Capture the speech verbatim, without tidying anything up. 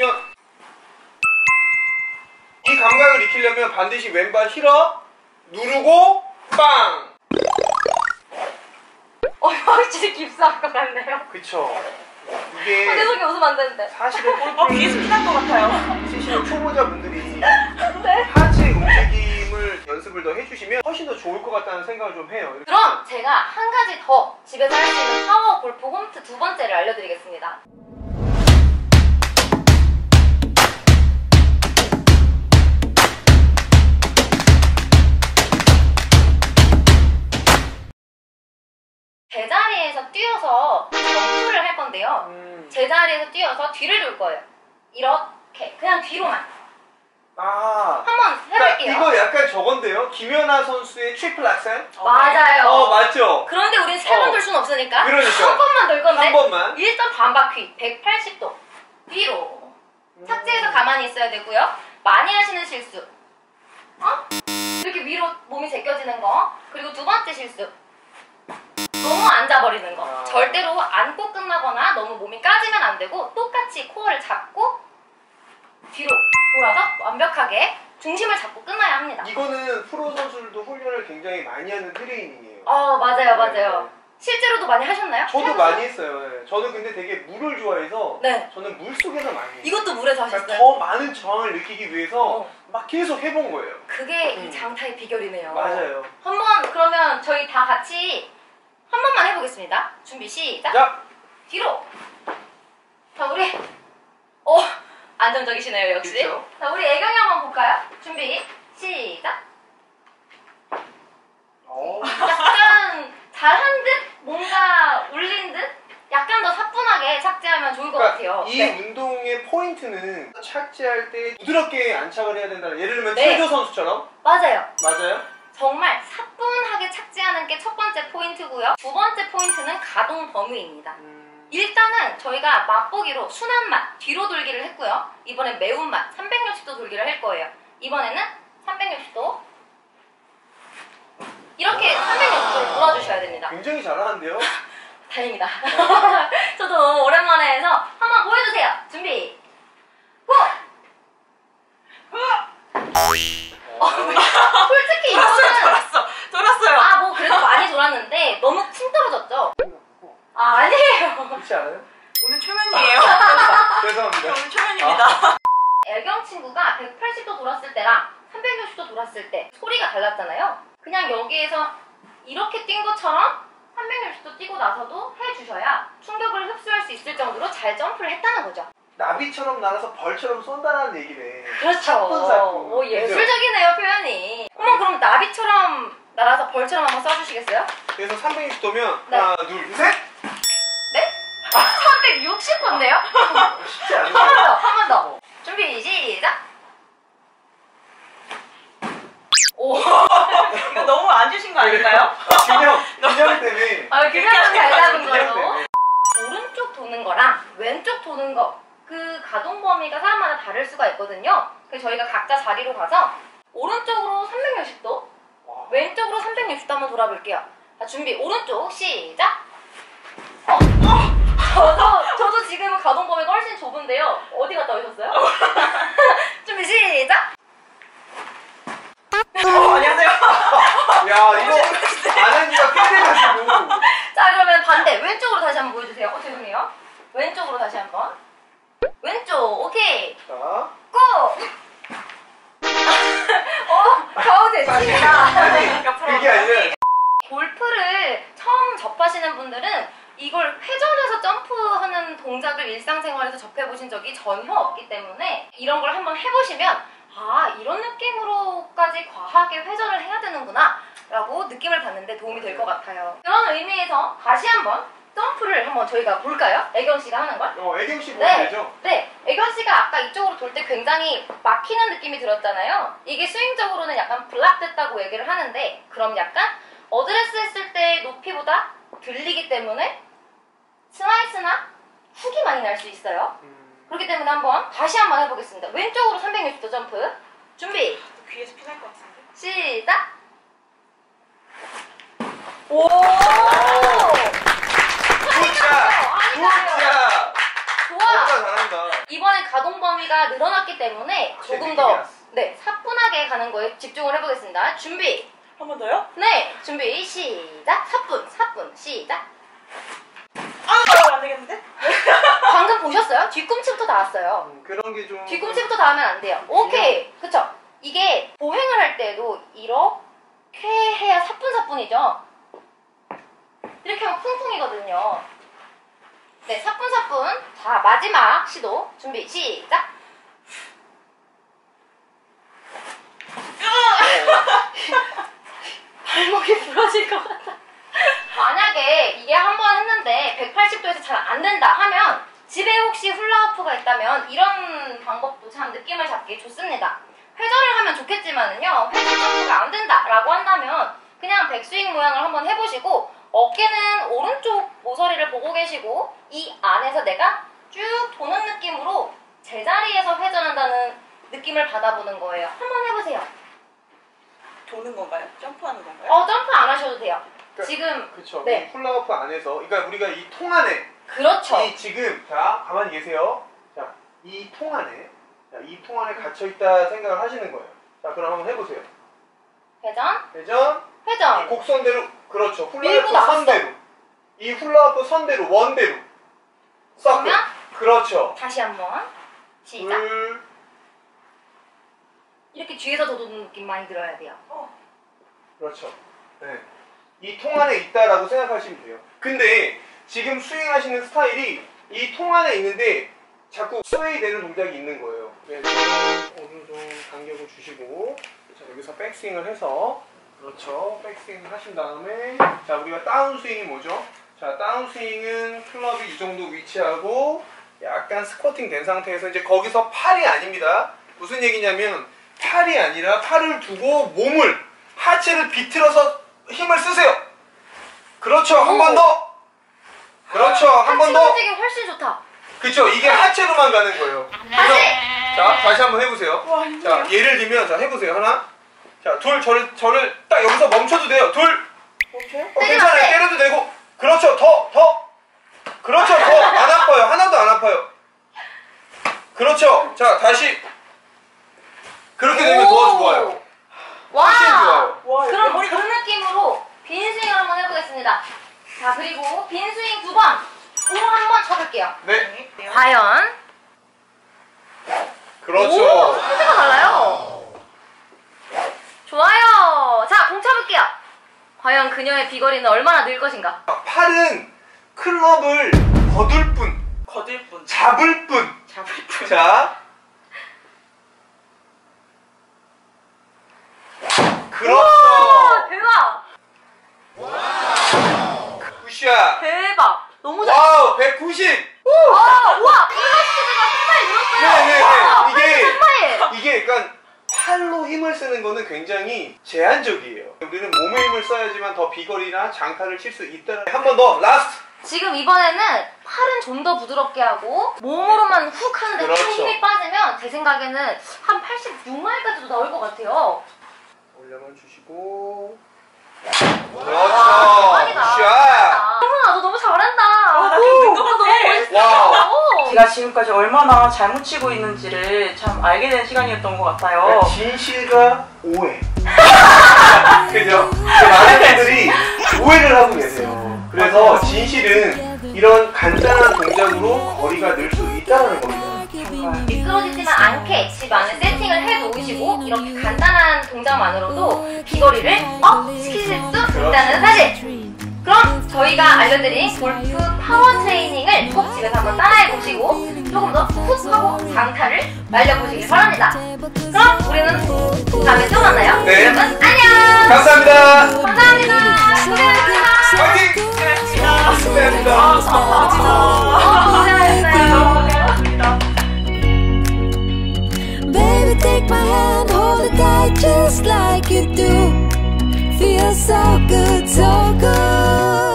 이 감각을 익히려면 반드시 왼발 힐업 누르고 빵! 어, 확실히 깁스할 것 같네요. 그쵸. 이게 어, 내 속에 웃으면 안 되는데. 사실은 골프를 어, 귀에 스피난 것 같아요. 치시는 초보자분들이 네. 하체 움직임을 연습을 더 해주시면 훨씬 더 좋을 것 같다는 생각을 좀 해요. 그럼 제가 한 가지 더 집에서 할 수 있는 파워 골프 홈트 두 번째를 알려드리겠습니다. 제자리에서 뛰어서 점프를 할 건데요. 음. 제자리에서 뛰어서 뒤를 돌 거예요. 이렇게 그냥 뒤로만 아, 한번 그러니까 해볼게요. 이거 약간 저건데요. 김연아 선수의 트리플 악셀? 맞아요. 어, 맞죠? 그런데 우린 세 번 어. 돌 수는 없으니까 그러니까. 한 번만 돌 건데 한 번만. 일 점 반 바퀴 백팔십 도 뒤로 착지해서 가만히 있어야 되고요. 많이 하시는 실수 어? 이렇게 위로 몸이 제껴지는 거. 그리고 두 번째 실수 너무 앉아버리는 거. 아. 절대로 앉고 끝나거나 너무 몸이 까지면 안 되고 똑같이 코어를 잡고 뒤로 돌아서 완벽하게 중심을 잡고 끝나야 합니다. 이거는 프로 선수들도 훈련을 굉장히 많이 하는 트레이닝이에요. 어, 맞아요, 맞아요. 네. 실제로도 많이 하셨나요? 저도 평소? 많이 했어요. 네. 저는 근데 되게 물을 좋아해서 네. 저는 물 속에서 많이 해요. 이것도 물에서 그러니까 하셨어요? 더 많은 저항을 느끼기 위해서 어. 막 계속 해본 거예요. 그게 음. 이 장타의 비결이네요. 맞아요. 한번 그러면 저희 다 같이 한 번만 해보겠습니다. 준비 시작. 자, 뒤로. 자, 우리 어 안정적이시네요 역시. 그쵸? 자, 우리 애경이 한번 볼까요? 준비 시작. 어. 약간 잘한 듯 뭔가 울린 듯 약간 더 사뿐하게 착지하면 좋을 것 그러니까 같아요. 이 네. 운동의 포인트는 착지할 때 부드럽게 안착을 해야 된다. 예를 들면 네. 최조 선수처럼. 맞아요. 맞아요? 정말 사뿐하게 착지하는 게 첫 번째 포인트고요. 두 번째 포인트는 가동 범위입니다. 음... 일단은 저희가 맛보기로 순한 맛 뒤로 돌기를 했고요. 이번엔 매운맛 삼백육십 도 돌기를 할 거예요. 이번에는 삼백육십 도 이렇게 삼백육십 도를 돌아주셔야 됩니다. 굉장히 잘하는데요? 다행이다. 저도 너무 오랜만에 해서 한번 보여주세요. 준비 고! 어, 솔직히 돌았어요, 이거는 돌았어, 돌았어요. 아 뭐 그래도 많이 돌았는데 너무 쿵 떨어졌죠? 아 아니에요. 그렇지 않아요? 오늘 초면이에요. 죄송합니다. 오늘 초면입니다. 애경 친구가 백팔십 도 돌았을 때랑 삼백육십 도 돌았을 때 소리가 달랐잖아요. 그냥 여기에서 이렇게 뛴 것처럼 삼백육십 도 뛰고 나서도 해주셔야 충격을 흡수할 수 있을 정도로 잘 점프를 했다는 거죠. 나비처럼 날아서 벌처럼 쏜다는 얘기네. 그렇죠. 사뿐사뿐. 오, 예술적이네요 표현이. 어머 그럼 나비처럼 날아서 벌처럼 한번 쏴주시겠어요? 그래서 삼백육십 도면 네. 하나, 둘, 셋! 네? 삼백육십 도인데요? 쉽지 한 않은데. 번 더, 한 번 더. 준비 시작. 오. 이거 너무 안 주신 거 아닐까요? 균형, 균형 때문에. 아, 균형은 잘 잡은 균형 걸로. 때문에. 오른쪽 도는 거랑 왼쪽 도는 거, 그 가동 범위가 사람마다 다를 수가 있거든요. 그래서 저희가 각자 자리로 가서 오른쪽으로 삼백육십 도, 와. 왼쪽으로 삼백육십 도 한번 돌아볼게요. 자, 준비 오른쪽 시작. 어, 저도 저도 지금 가동 범위가 훨씬 좁은데요. 어디 갔다 오셨어요? 준비 시작. 어, 안녕하세요. 야, 이거 안 한 지가 꽤 돼가지고. 자, 그러면 반대 왼쪽으로 다시 한번 보여주세요. 어, 죄송해요. 왼쪽으로 다시 한번. 왼쪽 오케이. 자, 고! 어, 겨우 됐습니다. 아니, 그게 아니라. 골프를 처음 접하시는 분들은 이걸 회전해서 점프하는 동작을 일상생활에서 접해보신 적이 전혀 없기 때문에 이런 걸 한번 해보시면 아, 이런 느낌으로까지 과하게 회전을 해야 되는구나 라고 느낌을 받는데 도움이 될 것 같아요. 그런 의미에서 다시 한번 점프를 한번 저희가 볼까요? 애경 씨가 하는 걸? 어, 애경 씨 보면 네, 되죠? 네. 애경 씨가 아까 이쪽으로 돌 때 굉장히 막히는 느낌이 들었잖아요. 이게 스윙적으로는 약간 블락됐다고 얘기를 하는데 그럼 약간 어드레스 했을 때 높이보다 들리기 때문에 슬라이스나 훅이 많이 날 수 있어요. 음. 그렇기 때문에 한번 다시 한번 해보겠습니다. 왼쪽으로 삼백육십 도 점프. 준비. 귀에 스피날 것 같은데. 시작. 오. 굿샷! 굿샷! 좋아. 진짜 잘한다. 이번엔 가동 범위가 늘어났기 때문에 확실히 조금 느낌이 더 났어. 네, 사뿐하게 가는 거에 집중을 해보겠습니다. 준비. 한 번 더요? 네, 준비 시작. 사뿐, 사뿐 시작. 아, 안 되겠는데? 방금 보셨어요? 뒤꿈치부터 닿았어요. 음, 그런 게 좀. 뒤꿈치부터 닿으면 안 돼요. 오케이, 그쵸? 이게 보행을 할 때도 이렇게 해야 사뿐사뿐이죠. 이렇게 하면 쿵쿵이거든요. 네, 사뿐사뿐. 자, 마지막 시도. 준비 시작. 발목이 부러질 것 같아. 만약에 이게 한 번 했는데 백팔십 도에서 잘 안 된다 하면 집에 혹시 훌라후프가 있다면 이런 방법도 참 느낌을 잡기 좋습니다. 회전을 하면 좋겠지만은요, 회전 점프가 안 된다 라고 한다면 그냥 백스윙 모양을 한번 해보시고 어깨는 오른쪽 모서리를 보고 계시고 이 안에서 내가 쭉 도는 느낌으로 제자리에서 회전한다는 느낌을 받아보는 거예요. 한번 해보세요. 도는 건가요? 점프하는 건가요? 어, 점프 안 하셔도 돼요. 그러니까, 지금 그쵸. 네. 이 훌라후프 안에서, 그러니까 우리가 이 통 안에, 그렇죠. 이 지금, 자, 가만히 계세요. 자, 이 통 안에, 자, 이 통 안에 갇혀있다 생각을 하시는 거예요. 자, 그럼 한번 해보세요. 회전, 회전, 이 회전. 곡선대로, 그렇죠. 밀고 훌라후프 나갔어. 선대로. 이 훌라후프 선대로, 원대로. 서클. 그러면 그렇죠. 다시 한번 시작. 둘, 이렇게 뒤에서 더 도는 느낌 많이 들어야 돼요. 그렇죠. 네. 이 통 안에 있다라고 생각하시면 돼요. 근데 지금 스윙하시는 스타일이 이 통 안에 있는데 자꾸 스웨이 되는 동작이 있는 거예요. 그래서 어느 정도 간격을 주시고, 자, 여기서 백스윙을 해서, 그렇죠. 백스윙을 하신 다음에, 자, 우리가 다운스윙이 뭐죠? 자, 다운스윙은 클럽이 이 정도 위치하고 약간 스쿼팅 된 상태에서 이제 거기서 팔이 아닙니다. 무슨 얘기냐면 팔이 아니라 팔을 두고 몸을, 하체를 비틀어서 힘을 쓰세요. 그렇죠. 한 번 더. 그렇죠. 한 번 하체 더. 움직임 훨씬 좋다. 그쵸. 이게 하체로만 가는 거예요. 그래서 다시. 자, 다시 한번 해보세요. 와, 자, 예를 들면, 자, 해보세요. 하나. 자, 둘, 저를, 저를 딱 여기서 멈춰도 돼요. 둘. 멈춰요? 어, 괜찮아요. 때려도 되고. 그렇죠. 더, 더. 그렇죠. 더. 안 아파요. 하나도 안 아파요. 그렇죠. 자, 다시. 그렇게 되면 더 좋아요. 와. 훨씬 좋아요. 와, 그럼 머리 그런 느낌으로 빈 스윙을 한번 해보겠습니다. 자, 그리고 빈 스윙 두 번. 오, 한번 쳐볼게요. 네. 과연. 그렇죠. 오, 상태가 달라요. 좋아요. 자, 공 쳐볼게요. 과연 그녀의 비거리는 얼마나 늘 것인가? 팔은 클럽을 거둘 뿐, 거들 뿐. 잡을 뿐. 잡을 뿐. 자. 그렇죠. 오, 대박. 굿샷. 대박. 너무 잘. 와우, 백구십. 아, 우와. 플라스티드가 상당히 늘었어요. 네네네. 와, 이게- 상당히. 이게 그러니까 팔로 힘을 쓰는 거는 굉장히 제한적이에요. 우리는 몸에 힘을 써야지만 더 비거리나 장타를 칠 수 있다는. 한 번 더, 라스트. 지금 이번에는 팔은 좀 더 부드럽게 하고 몸으로만 훅 하는데 그렇죠. 팔 힘이 빠지면 제 생각에는 한 팔십육 마일까지도 나올 것 같아요. 올려만 주시고. 와, 그렇죠. 대박이다. 굿샷. 혜문아, 너 너무 잘한다. 와, 나 오, 지금 는 너 것 너무 같아. 멋있어. 와우. 오. 제가 지금까지 얼마나 잘못 치고 있는지를 참 알게 된 시간이었던 것 같아요. 진실과 오해. 그죠? 많은 분들이 오해를 하고 계세요. 그래서 진실은 이런 간단한 동작으로 거리가 늘 수 있다는 겁니다. 미끄러지지만 않게 집 안에 세팅을 해 놓으시고 이렇게 간단한 동작만으로도 비거리를 업 시키실 수 있다는 사실. 그럼 저희가 알려드린 골프 파워 트레이닝을 꼭 집에서 한번 따라해 보시고 조금 더 훅 하고 장타를 날려보시길 바랍니다. 그럼 우리는 다음에 또 만나요. 네. 여러분 안녕. 감사합니다. 감사합니다. 고생하셨습니다. 화이팅! 감사합니다. 어, 고생하셨어요. Baby, take my hand, hold it tight just like you do. Feels so good, so good.